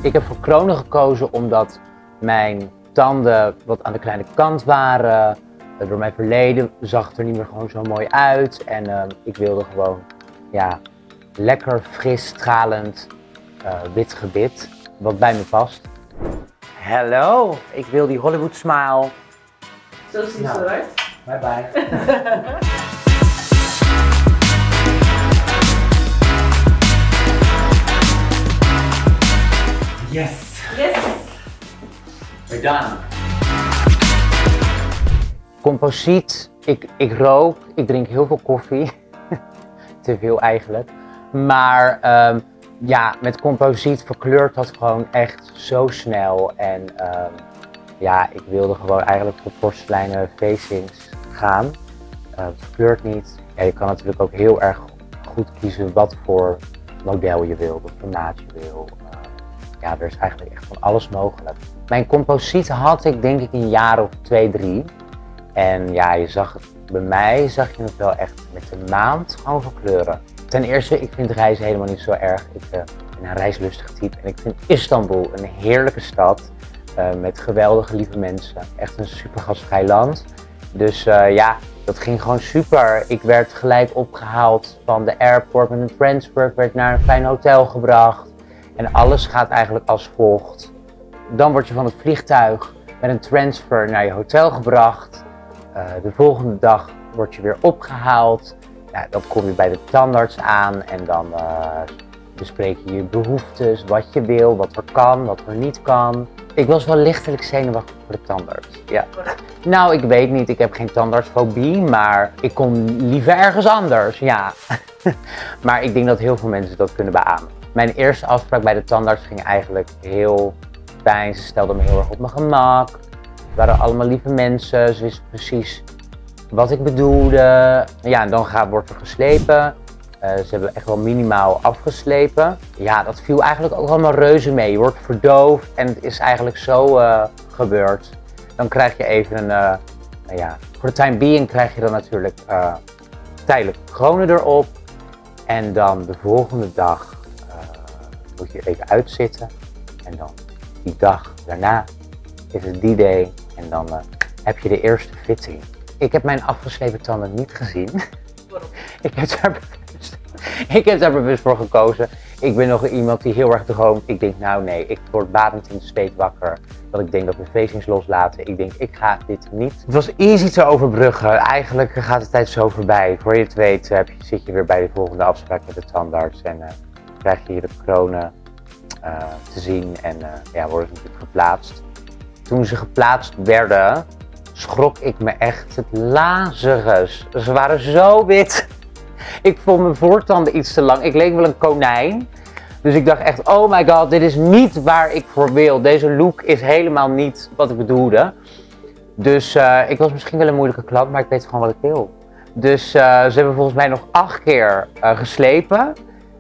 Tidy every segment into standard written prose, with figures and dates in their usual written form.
Ik heb voor kronen gekozen omdat mijn tanden wat aan de kleine kant waren. Door mijn verleden zag het er niet meer gewoon zo mooi uit. En ik wilde gewoon ja, lekker, fris, stralend, wit gebit. Wat bij me past. Hallo, ik wil die Hollywood smile. Zo ziet het eruit. Bye bye. Yes! Yes! We're done. Composiet, ik rook, ik drink heel veel koffie. Te veel eigenlijk. Maar ja, met composiet verkleurt dat gewoon echt zo snel. En ja, ik wilde gewoon eigenlijk voor porseleinen facings gaan. Het verkleurt niet. Ja, je kan natuurlijk ook heel erg goed kiezen wat voor model je wil, wat formaat je wil. Ja, er is eigenlijk echt van alles mogelijk. Mijn composiet had ik denk ik een jaar of 2, 3. En ja, je zag het, bij mij zag je het wel echt met de maand gewoon verkleuren. Ten eerste, ik vind reizen helemaal niet zo erg. Ik ben een reislustig type en ik vind Istanbul een heerlijke stad. Met geweldige lieve mensen. Echt een super gastvrij land. Dus ja, dat ging gewoon super. Ik werd gelijk opgehaald van de airport met een transfer. Ik werd naar een fijn hotel gebracht. En alles gaat eigenlijk als volgt. Dan word je van het vliegtuig met een transfer naar je hotel gebracht. De volgende dag word je weer opgehaald. Ja, dan kom je bij de tandarts aan en dan bespreek je je behoeftes, wat je wil, wat er kan, wat er niet kan. Ik was wel lichtelijk zenuwachtig voor de tandarts. Ja. Nou, ik weet niet, ik heb geen tandartsfobie, maar ik kom liever ergens anders, ja. Maar ik denk dat heel veel mensen dat kunnen beamen. Mijn eerste afspraak bij de tandarts ging eigenlijk heel fijn. Ze stelden me heel erg op mijn gemak. Het waren allemaal lieve mensen, ze wisten precies wat ik bedoelde. Ja, en dan wordt er geslepen. Ze hebben echt wel minimaal afgeslepen. Ja, dat viel eigenlijk ook allemaal reuze mee. Je wordt verdoofd en het is eigenlijk zo gebeurd. Dan krijg je even een, nou ja, voor de time being krijg je dan natuurlijk tijdelijk kronen erop. En dan de volgende dag moet je even uitzitten. En dan die dag daarna is het die day en dan heb je de eerste fitting. Ik heb mijn afgeslepen tanden niet gezien. Waarom? Ik heb daar bewust voor gekozen. Ik ben nog iemand die heel erg droomt. Ik denk nou nee, ik word badend in de zweet wakker. Dat ik denk dat we facings loslaten. Ik denk ik ga dit niet. Het was easy te overbruggen. Eigenlijk gaat de tijd zo voorbij. Voor je het weet zit je weer bij de volgende afspraak met de tandarts. En krijg je hier de kronen te zien. En ja, worden ze natuurlijk geplaatst. Toen ze geplaatst werden, schrok ik me echt het lazarus. Ze waren zo wit. Ik vond mijn voortanden iets te lang. Ik leek wel een konijn. Dus ik dacht echt, oh my god, dit is niet waar ik voor wil. Deze look is helemaal niet wat ik bedoelde. Dus ik was misschien wel een moeilijke klant, maar ik weet gewoon wat ik wil. Dus ze hebben volgens mij nog 8 keer geslepen.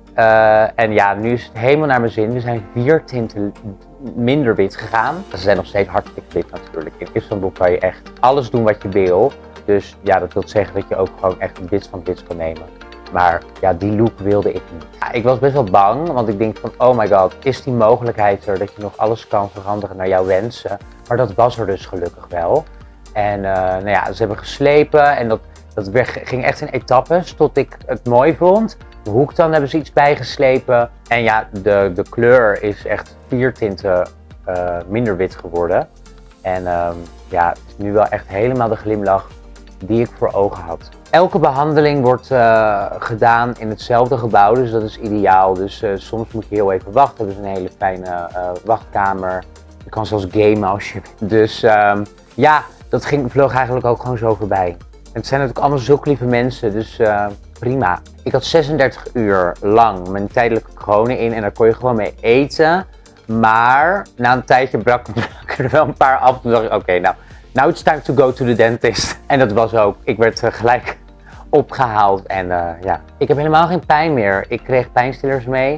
En ja, nu is het helemaal naar mijn zin. We zijn 4 tinten minder wit gegaan. Ze zijn nog steeds hartstikke wit natuurlijk. In Istanbul kan je echt alles doen wat je wil. Dus ja, dat wil zeggen dat je ook gewoon echt een bits van bits kan nemen. Maar ja, die look wilde ik niet. Ja, ik was best wel bang, want ik denk van oh my god, is die mogelijkheid er dat je nog alles kan veranderen naar jouw wensen? Maar dat was er dus gelukkig wel. En nou ja, ze hebben geslepen en dat ging echt in etappes tot ik het mooi vond. De hoektanden hebben ze iets bijgeslepen. En ja, de kleur is echt 4 tinten minder wit geworden. En ja, het is nu wel echt helemaal de glimlach die ik voor ogen had. Elke behandeling wordt gedaan in hetzelfde gebouw, dus dat is ideaal. Dus soms moet je heel even wachten. We hebben een hele fijne wachtkamer. Je kan zelfs gamen als je wil. Dus ja, dat vloog eigenlijk ook gewoon zo voorbij. En het zijn natuurlijk allemaal zulke lieve mensen, dus prima. Ik had 36 uur lang mijn tijdelijke kronen in en daar kon je gewoon mee eten. Maar na een tijdje brak er wel een paar af. Toen dacht ik, oké, nou, now it's time to go to the dentist. En dat was ook. Ik werd gelijk opgehaald en ja. Ik heb helemaal geen pijn meer. Ik kreeg pijnstillers mee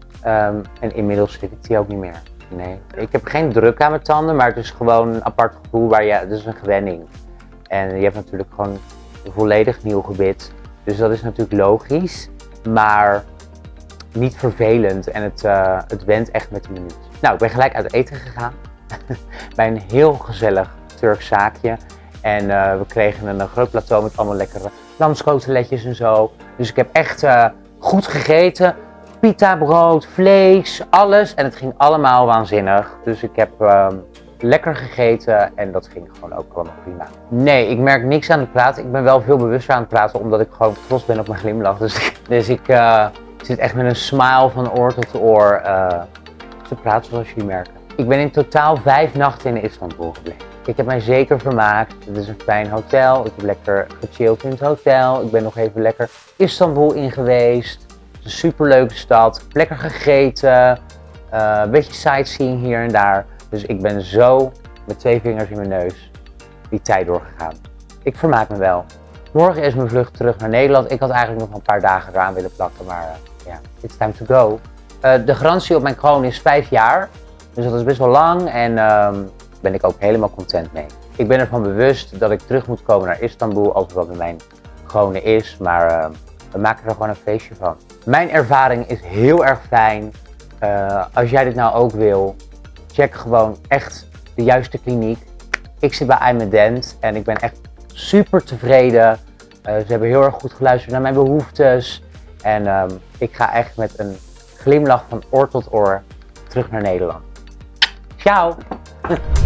en inmiddels zit ik die ook niet meer. Nee. Ik heb geen druk aan mijn tanden, maar het is gewoon een apart gevoel waar het is een gewenning. En je hebt natuurlijk gewoon een volledig nieuw gebit. Dus dat is natuurlijk logisch. Maar niet vervelend en het went echt met een minuut. Nou, ik ben gelijk uit eten gegaan bij een heel gezellig Turks zaakje. En we kregen een groot plateau met allemaal lekkere lamscoteletjes en zo. Dus ik heb echt goed gegeten. Pita, brood, vlees, alles. En het ging allemaal waanzinnig. Dus ik heb lekker gegeten en dat ging gewoon ook allemaal prima. Nee, ik merk niks aan het praten. Ik ben wel veel bewuster aan het praten omdat ik gewoon trots ben op mijn glimlach. Dus ik zit echt met een smile van oor tot oor te praten, zoals jullie merken. Ik ben in totaal 5 nachten in Istanbul gebleven. Ik heb mij zeker vermaakt. Het is een fijn hotel. Ik heb lekker gechilled in het hotel. Ik ben nog even lekker Istanbul in geweest. Het is een superleuke stad. Lekker gegeten. Een beetje sightseeing hier en daar. Dus ik ben zo met 2 vingers in mijn neus die tijd doorgegaan. Ik vermaak me wel. Morgen is mijn vlucht terug naar Nederland. Ik had eigenlijk nog een paar dagen eraan willen plakken, maar ja, it's time to go. De garantie op mijn kroon is 5 jaar. Dus dat is best wel lang en daar ben ik ook helemaal content mee. Ik ben ervan bewust dat ik terug moet komen naar Istanbul, ook wat met mijn kronen is. Maar we maken er gewoon een feestje van. Mijn ervaring is heel erg fijn. Als jij dit nou ook wil, check gewoon echt de juiste kliniek. Ik zit bij iMedent en ik ben echt super tevreden. Ze hebben heel erg goed geluisterd naar mijn behoeftes. En ik ga echt met een glimlach van oor tot oor terug naar Nederland. Ciao!